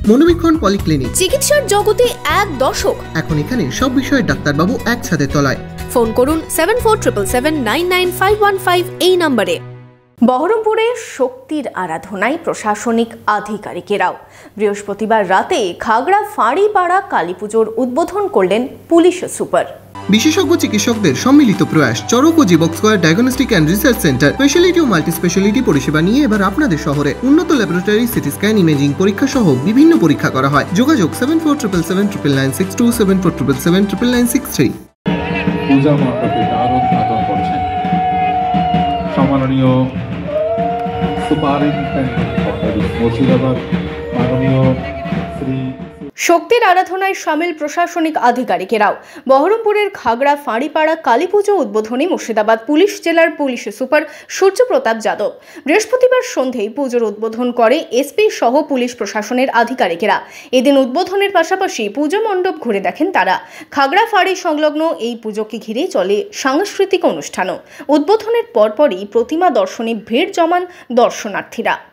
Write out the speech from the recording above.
মনোবীক্ষণ polyclinic, চিকিৎসার জগতে এক দশক। এখন এখানে সব বিষয়ে ডাক্তারবাবু এক ছাদের তলায়। ফোন করুন 7477799515 এই নম্বরে। বহরমপুরে শক্তির আরাধনায় প্রশাসনিক আধিকারিকেরাও বৃহস্পতিবার রাতে খাগড়া ফাঁড়িপাড়া কালী পুজোর উদ্বোধন করলেন পুলিশ সুপার। বিশেষজ্ঞ চিকিৎসকদের সম্মিলিত প্রয়াস, চরক ও Jibak square diagnostic and research centre speciality ও মাল্টি স্পেশালিটি পরিষেবা নিয়ে এবার আপনাদের শহরে উন্নত ল্যাবরেটরি, সিটি স্ক্যান, ইমেজিং পরীক্ষা সহ বিভিন্ন পরীক্ষা করা হয়। যোগাযোগ 7477799627 7477799963। পূজা মণ্ডপে তার উদ্বোধন করছেন সম্মাননীয় সুপারিনটেন্ডেন্ট মুর্শিদাবাদ মাননীয় শ্রী। শক্তির আরাধনায় সামিল প্রশাসনিক আধিকারিকেরাও বহরমপুরের খাগড়া ফাঁড়িপাড়া কালী পুজো উদ্বোধনী মুর্শিদাবাদ পুলিশ জেলার পুলিশ সুপার সূর্য প্রতাপ যাদব বৃহস্পতিবার সন্ধ্যায় পুজোর উদ্বোধন করে এসপি সহ পুলিশ প্রশাসনের আধিকারিকেরা। এদিন উদ্বোধনের পাশাপাশি পুজো মণ্ডপ ঘুরে দেখেন তারা। খাগড়া ফাঁড়ি সংলগ্ন এই পুজোকে ঘিরে চলে সাংস্কৃতিক অনুষ্ঠানও। উদ্বোধনের পরপরই প্রতিমা দর্শনে ভিড় জমান দর্শনার্থীরা।